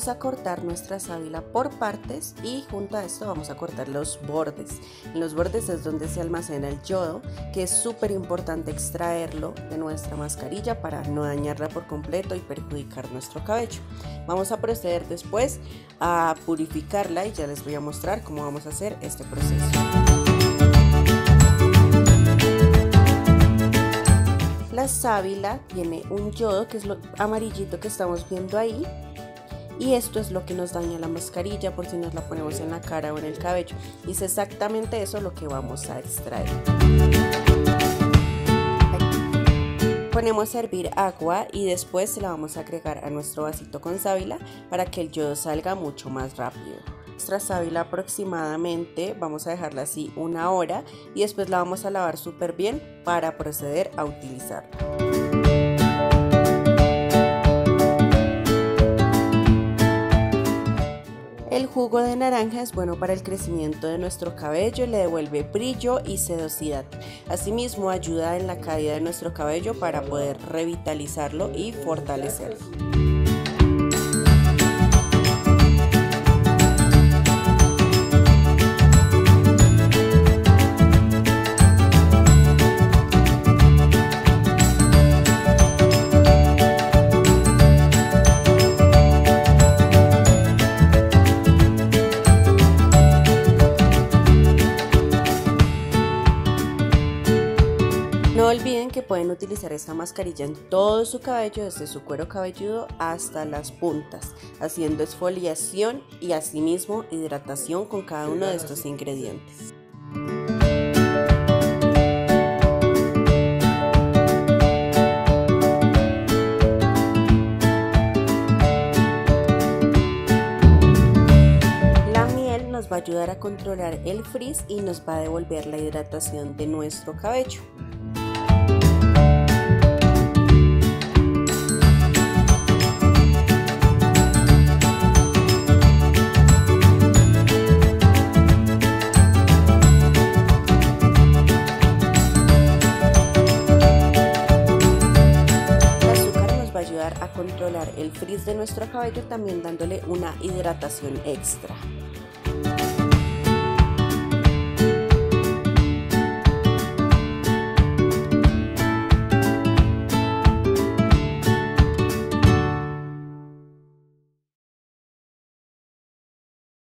vamos a cortar nuestra sábila por partes y junto a esto vamos a cortar los bordes. En los bordes es donde se almacena el yodo, que es súper importante extraerlo de nuestra mascarilla para no dañarla por completo y perjudicar nuestro cabello. Vamos a proceder después a purificarla y ya les voy a mostrar cómo vamos a hacer este proceso. La sábila tiene un yodo, que es lo amarillito que estamos viendo ahí, y esto es lo que nos daña la mascarilla por si nos la ponemos en la cara o en el cabello, y es exactamente eso lo que vamos a extraer. Ponemos a hervir agua y después se la vamos a agregar a nuestro vasito con sábila para que el yodo salga mucho más rápido. Nuestra sábila aproximadamente vamos a dejarla así 1 hora y después la vamos a lavar súper bien para proceder a utilizarla. El jugo de naranja es bueno para el crecimiento de nuestro cabello, le devuelve brillo y sedosidad. Asimismo ayuda en la caída de nuestro cabello para poder revitalizarlo y fortalecerlo. No olviden que pueden utilizar esta mascarilla en todo su cabello, desde su cuero cabelludo hasta las puntas, haciendo exfoliación y asimismo hidratación con cada uno de estos ingredientes. La miel nos va a ayudar a controlar el frizz y nos va a devolver la hidratación de nuestro cabello. A controlar el frizz de nuestro cabello, también dándole una hidratación extra.